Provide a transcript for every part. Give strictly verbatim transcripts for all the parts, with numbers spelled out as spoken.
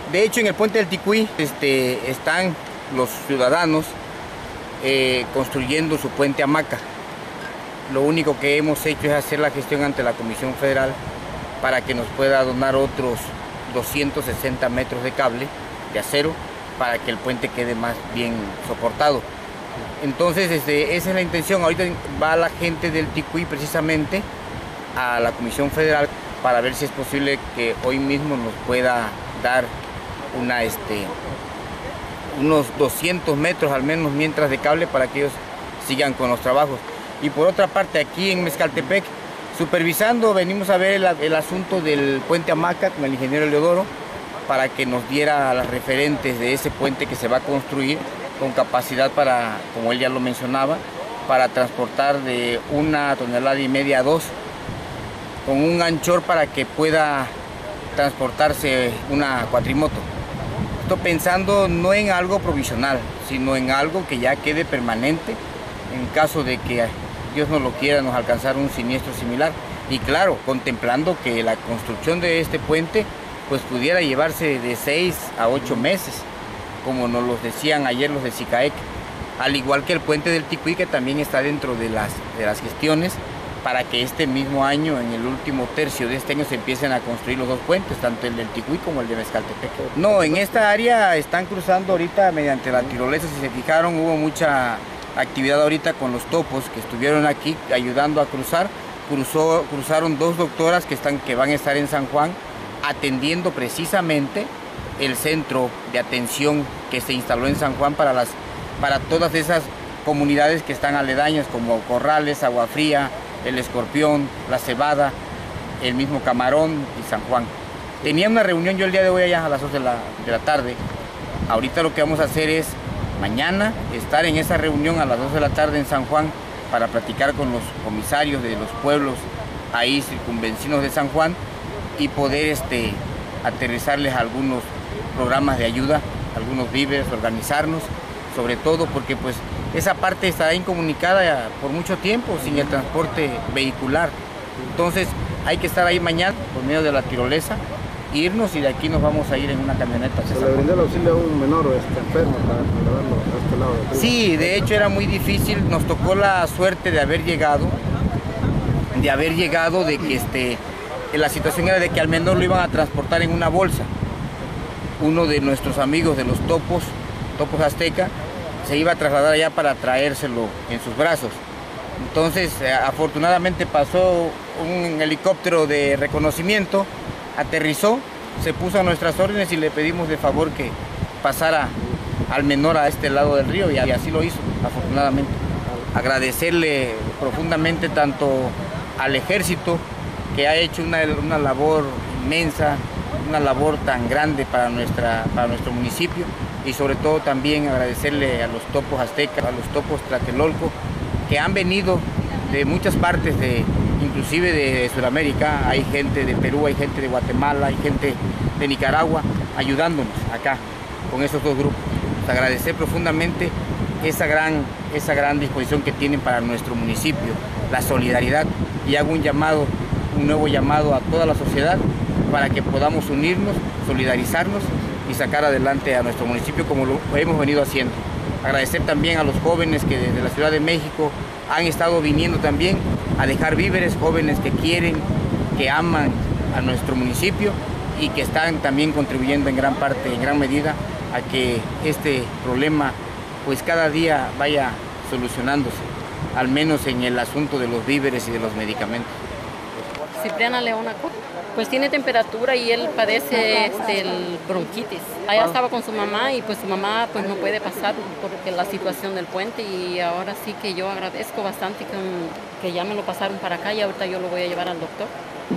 De hecho, en el puente del Ticuí este, están los ciudadanos eh, construyendo su puente hamaca. Lo único que hemos hecho es hacer la gestión ante la Comisión Federal para que nos pueda donar otros doscientos sesenta metros de cable de acero para que el puente quede más bien soportado. Entonces, este, esa es la intención. Ahorita va la gente del Ticuí precisamente a la Comisión Federal para ver si es posible que hoy mismo nos pueda dar una, este, unos doscientos metros al menos mientras de cable para que ellos sigan con los trabajos. Y por otra parte, aquí en Mezcaltepec, supervisando, venimos a ver el, el asunto del puente hamaca con el ingeniero Leodoro para que nos diera las referentes de ese puente que se va a construir con capacidad para, como él ya lo mencionaba, para transportar de una tonelada y media a dos, con un anchor para que pueda transportarse una cuatrimoto. Estoy pensando no en algo provisional, sino en algo que ya quede permanente en caso de que Dios no lo quiera, nos alcanzara un siniestro similar. Y claro, contemplando que la construcción de este puente pues pudiera llevarse de seis a ocho meses, como nos lo decían ayer los de SICAEC, al igual que el puente del Ticuí, que también está dentro de las, de las gestiones para que este mismo año, en el último tercio de este año, se empiecen a construir los dos puentes, tanto el del Ticuí como el de Mezcaltepec. No, en esta área están cruzando ahorita mediante la tirolesa, si se fijaron, hubo mucha actividad ahorita con los topos que estuvieron aquí ayudando a cruzar. Cruzó, cruzaron dos doctoras que, están, que van a estar en San Juan atendiendo precisamente el centro de atención que se instaló en San Juan para, las, para todas esas comunidades que están aledañas como Corrales, Agua Fría, El Escorpión, La Cebada, el mismo Camarón y San Juan. Tenía una reunión yo el día de hoy allá a las dos de la, de la tarde. Ahorita lo que vamos a hacer es mañana estar en esa reunión a las dos de la tarde en San Juan para platicar con los comisarios de los pueblos ahí circunvencinos de San Juan y poder este, aterrizarles algunos programas de ayuda, algunos víveres, organizarnos, sobre todo porque pues esa parte estará incomunicada por mucho tiempo sin el transporte vehicular. Entonces hay que estar ahí mañana por medio de la tirolesa, irnos y de aquí nos vamos a ir en una camioneta. ¿Se le brindó el auxilio a un menor este, enfermo para llevarlo a este lado del río? Sí, de hecho era muy difícil, nos tocó la suerte de haber llegado, de haber llegado, de que este, la situación era de que al menor lo iban a transportar en una bolsa. Uno de nuestros amigos de los topos, Topos Azteca, se iba a trasladar allá para traérselo en sus brazos. Entonces, afortunadamente pasó un helicóptero de reconocimiento, aterrizó, se puso a nuestras órdenes y le pedimos de favor que pasara al menor a este lado del río y así lo hizo, afortunadamente. Agradecerle profundamente tanto al ejército, que ha hecho una, una labor inmensa, una labor tan grande para, nuestra, para nuestro municipio, y sobre todo también agradecerle a los topos aztecas, a los topos tlatelolco, que han venido de muchas partes, de, inclusive de Sudamérica. Hay gente de Perú, hay gente de Guatemala, hay gente de Nicaragua ayudándonos acá con esos dos grupos. Pues agradecer profundamente esa gran, esa gran disposición que tienen para nuestro municipio, la solidaridad, y hago un llamado, un nuevo llamado a toda la sociedad para que podamos unirnos, solidarizarnos y sacar adelante a nuestro municipio como lo hemos venido haciendo. Agradecer también a los jóvenes que desde la Ciudad de México han estado viniendo también a dejar víveres, jóvenes que quieren, que aman a nuestro municipio y que están también contribuyendo en gran parte, en gran medida, a que este problema pues cada día vaya solucionándose, al menos en el asunto de los víveres y de los medicamentos. Cipriana Leona, pues tiene temperatura y él padece este, el bronquitis. Allá estaba con su mamá y pues su mamá pues no puede pasar porque la situación del puente, y ahora sí que yo agradezco bastante que, que ya me lo pasaron para acá y ahorita yo lo voy a llevar al doctor.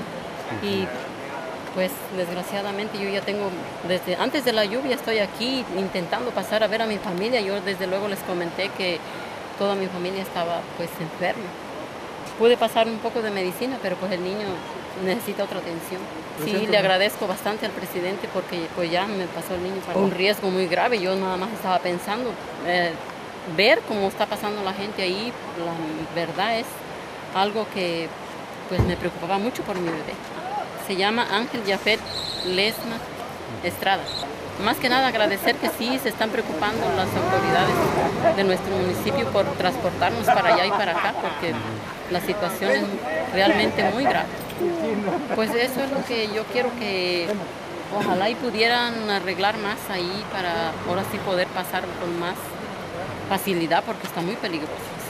Y pues desgraciadamente yo ya tengo, desde antes de la lluvia estoy aquí intentando pasar a ver a mi familia. Yo desde luego les comenté que toda mi familia estaba pues enferma. Pude pasar un poco de medicina, pero pues el niño necesita otra atención. Sí, le agradezco bastante al presidente porque pues ya me pasó el niño para un riesgo muy grave. Yo nada más estaba pensando, eh, ver cómo está pasando la gente ahí, la verdad es algo que pues me preocupaba mucho por mi bebé. Se llama Ángel Jafet Lesma Estrada. más que nada agradecer que sí se están preocupando las autoridades de nuestro municipio por transportarnos para allá y para acá, porque la situación es realmente muy grave. Pues eso es lo que yo quiero, que ojalá y pudieran arreglar más ahí para ahora sí poder pasar con más facilidad, porque está muy peligroso.